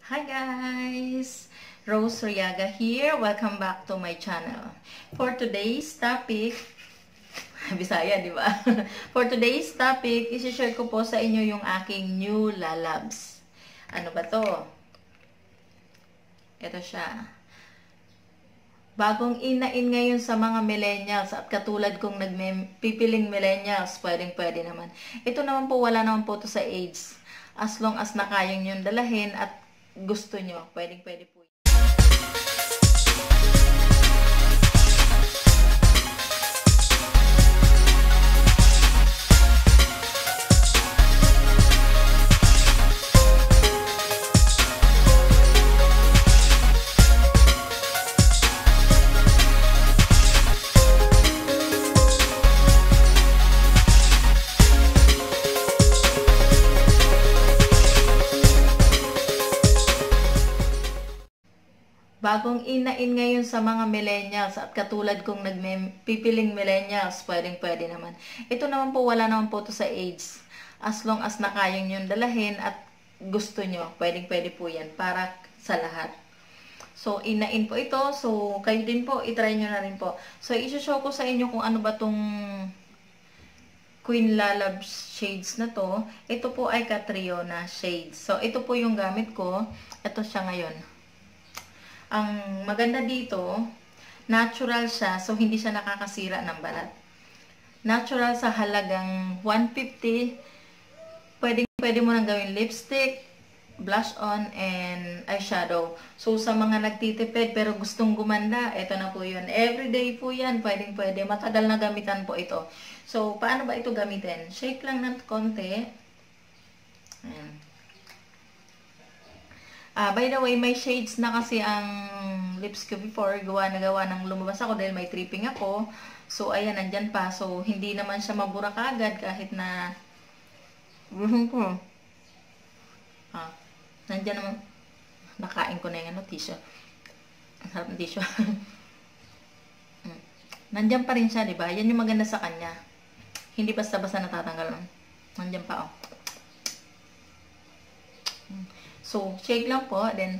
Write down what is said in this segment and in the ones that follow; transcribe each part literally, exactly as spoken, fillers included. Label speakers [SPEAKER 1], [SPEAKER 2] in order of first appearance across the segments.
[SPEAKER 1] Hi guys! Rose Riaga here. Welcome back to my channel. For today's topic, Bisaya, di ba? For today's topic, isi-share ko po sa inyo yung aking new lalabs. Ano ba to? Ito siya. Bagong inain ngayon sa mga millennials at katulad kong nagpipiling millennials, pwedeng-pwede naman. Ito naman po, wala naman po to sa age. As long as nakayang yun dalahin at gusto nyo, pwedeng-pwede po. Bagong inain ngayon sa mga millennials at katulad kong nagpipiling millennials, pwedeng-pwede naman. Ito naman po, wala naman po to sa age. As long as nakayang yun dalahin at gusto nyo, pwedeng-pwede po yan para sa lahat. So, inain po ito. So, kayo din po, itry nyo na rin po. So, isushow ko sa inyo kung ano ba tong Queen Lalabs shades na to. Ito po ay Catriona shades. So, ito po yung gamit ko. Ito siya ngayon. Ang maganda dito, natural siya, so hindi siya nakakasira ng balat. Natural sa halagang one fifty. Pwede, pwede mo nang gawin lipstick, blush on, and eyeshadow. So sa mga nagtitipid pero gustong gumanda, ito na po yun. Everyday po yan, pwedeng pwede. Matagal na gamitan po ito. So paano ba ito gamitin? Shake lang ng konti. Ayan. Ah, by the way, may shades na kasi ang lips ko before. Gawa na gawa ng lumabas ako dahil may tripping ako. So, ayan, nandyan pa. So, hindi naman siya mabura kagad kahit na buhong ko. Ah, nandyan naman. Nakain ko na yung ano, tissue. Ang harap ng tissue. Nandyan pa rin siya, diba? Yan yung maganda sa kanya. Hindi basta-basta natatanggal. Nandyan pa, oh. So, shake lang po, then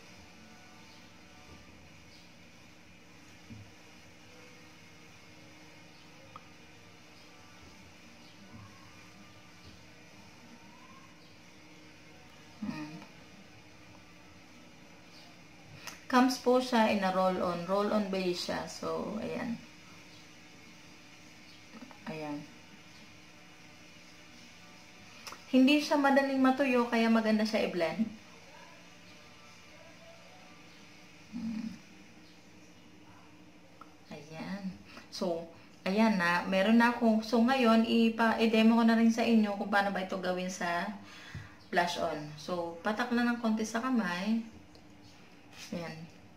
[SPEAKER 1] hmm. comes po siya in a roll-on. Roll-on base siya. So, ayan. Ayan. Hindi siya madaling matuyo, kaya maganda siya i-blend. Hmm. Ayan. So, ayan na. Meron na akong, so ngayon, i-demo ko na rin sa inyo kung paano ba ito gawin sa blush on. So, patak lang ng konti sa kamay. Ayan.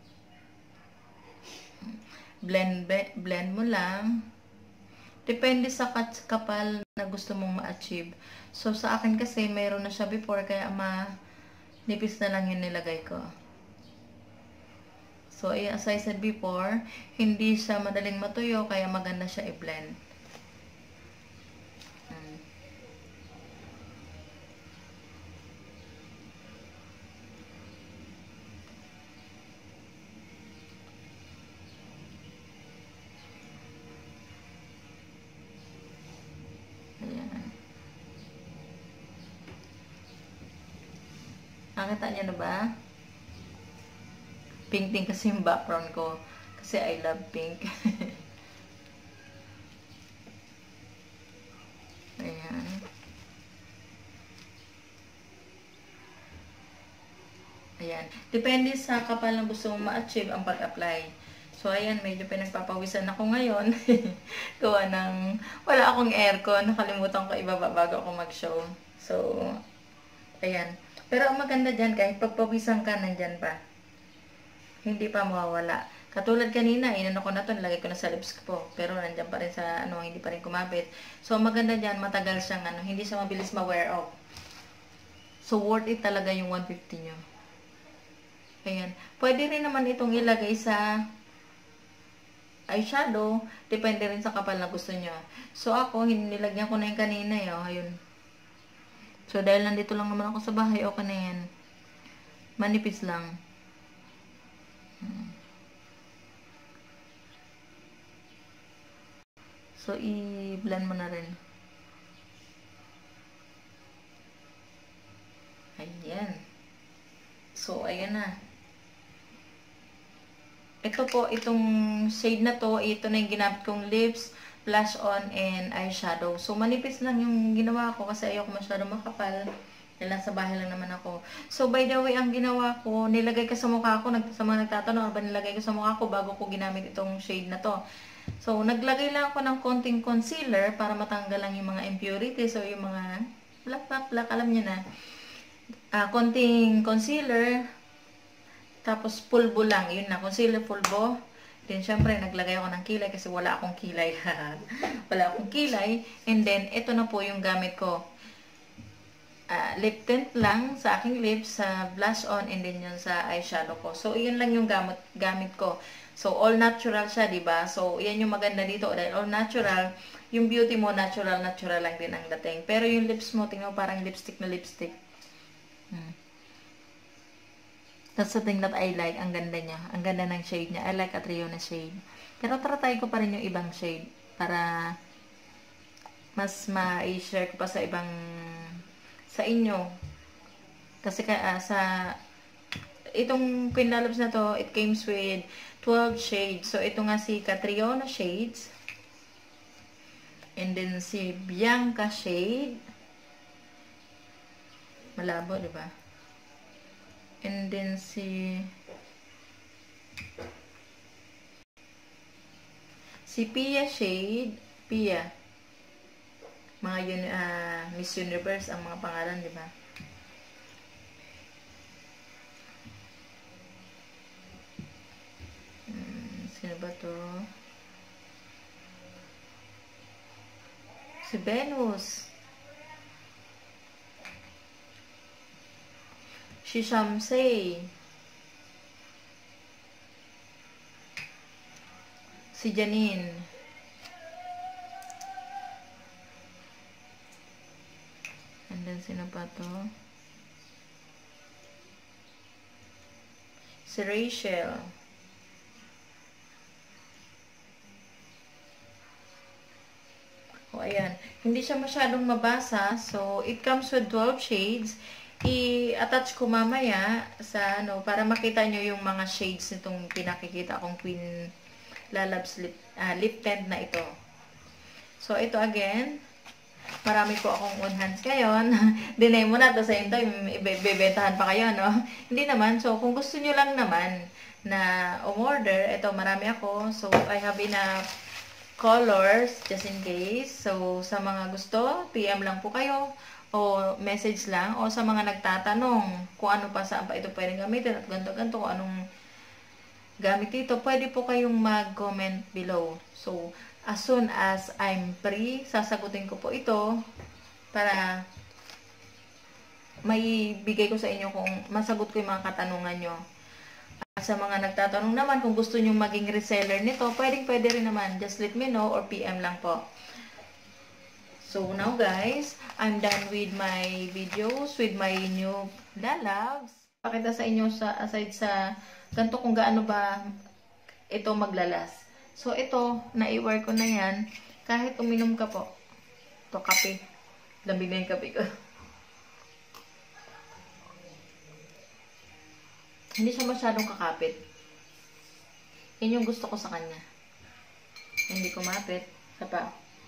[SPEAKER 1] Blend, blend mo lang. Depende sa kapal na gusto mong ma-achieve. So, sa akin kasi, mayroon na siya before, kaya ma-nipis na lang yung nilagay ko. So, as I said before, hindi siya madaling matuyo, kaya maganda siya i-blend. Hmm. Nakita niyo na ba? Pink-pink kasi yung background ko. Kasi I love pink. Ayan. Ayan. Depende sa kapal na gusto mong ma-achieve ang pag-apply. So, ayan. Medyo pinagpapawisan ako ngayon. Gawa ng wala akong aircon. Nakalimutan ko ibaba bago ako mag-show. So, ayan. Pero ang maganda dyan, kahit pagpawisan ka, nandyan pa. Hindi pa mawawala. Katulad kanina, inano ko na to, nilagay ko na sa lips ko. Pero nandyan pa rin sa, ano, hindi pa rin kumapit. So, maganda dyan, matagal siyang, ano, hindi siya mabilis ma-wear off. So, worth it talaga yung one fifty nyo. Ayan. Pwede rin naman itong ilagay sa eyeshadow. Depende rin sa kapal na gusto nyo. So, ako, nilagyan ko na yung kanina, yun. Ayun. So, dahil nandito lang naman ako sa bahay, okay na yan. Manipis lang. So, i-blend mo na rin. Ayan. So, ayan na. Ito po, itong shade na to, ito na yung ginamit kong lips, blush on, and eyeshadow. So, manipis lang yung ginawa ko kasi ayoko masyado makapal. Dahil sa bahay lang naman ako. So, by the way, ang ginawa ko, nilagay ko sa mukha ko, sa mga nagtatanong, ano ba nilagay ko sa mukha ko bago ko ginamit itong shade na to. So, naglagay lang ako ng konting concealer para matanggal lang yung mga impurities o yung mga black, black, black, alam niyo na. Uh, konting concealer, tapos pulbo lang, yun na, concealer, pulbo. Then, syempre, naglagay ako ng kilay kasi wala akong kilay. Wala akong kilay. And then, ito na po yung gamit ko. Uh, lip tint lang sa aking lips, sa blush on, and then yun sa eyeshadow ko. So, yun lang yung gamit, gamit ko. So, all natural siya, diba? So, yan yung maganda dito. Dahil all natural, yung beauty mo, natural, natural lang din ang dating. Pero yung lips mo, tingnan mo parang lipstick na lipstick. Hmm. That's the thing that I like. Ang ganda niya. Ang ganda ng shade niya. I like Atrio na shade. Pero tratay ko pa rin yung ibang shade para mas ma-share ko pa sa ibang sa inyo. Kasi uh, sa itong Quinlalabs na to, it comes with twelve shades. So, ito nga si Catriona shades. And then si Bianca shade. Malabo, di ba? And then si si Pia shade, Pia. Mga yun, uh, Miss Universe ang mga pangalan, di ba? Hmm, sino ba to? Si Venus. Si Shamsay. Si Janine. And then, sino pa to? Si Rachel. O, ayan. Hindi siya masyadong mabasa. So, it comes with twelve shades. I-attach ko mamaya sa ano, para makita nyo yung mga shades nitong pinakikita kong Quinlalabs lip, uh, lip tint na ito. So, ito again. Marami po akong on hands ngayon. Dinay mo na, at the same time, ibebentahan pa kayo, no? Hindi naman. So, kung gusto nyo lang naman na umorder, ito, marami ako. So, I have enough colors, just in case. So, sa mga gusto, P M lang po kayo. O message lang. O sa mga nagtatanong kung ano pa, saan pa ito pwedeng gamitin. At ganto-ganto, kung anong gamit dito, pwede po kayong mag-comment below. So, as soon as I'm free, sasagutin ko po ito para may bigay ko sa inyo kung masagot ko yung mga katanungan nyo. At sa mga nagtatanong naman, kung gusto nyo maging reseller nito, pwedeng pwede rin naman. Just let me know or P M lang po. So now guys, I'm done with my videos, with my new lalabs. Pakita sa inyo sa aside sa ganito kung gaano ba ito maglalas. So, ito, na-i-wear ko na yan. Kahit uminom ka po. Ito, kape. Lamig na yung kape ko. Hindi siya masyadong kakapit. Yan yung gusto ko sa kanya. Hindi kumapit. Isa pa.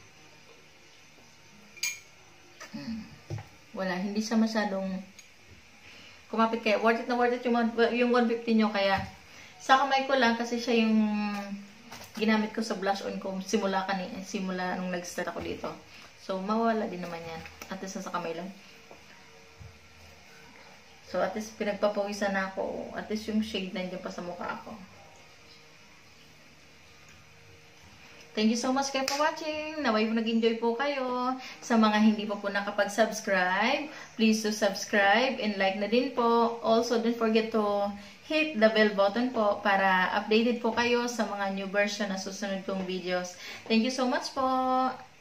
[SPEAKER 1] Hmm. Wala, hindi siya masyadong kumapit. Kaya, worth it na worth it yung, yung one fifty nyo. Kaya, sa kamay ko lang kasi siya yung ginamit ko sa blush on ko simula kanina, simula nung nag-start ako dito. So, mawala din naman yan. At least sa kamay lang. So, at least pinagpapawisan na ako. At least yung shade nandiyan pa sa mukha ako. Thank you so much kayo for watching. Naway po nag-enjoy po kayo. Sa mga hindi pa po nakapag-subscribe, please to subscribe and like na din po. Also, don't forget to hit the bell button po para updated po kayo sa mga new version na susunod kong videos. Thank you so much po.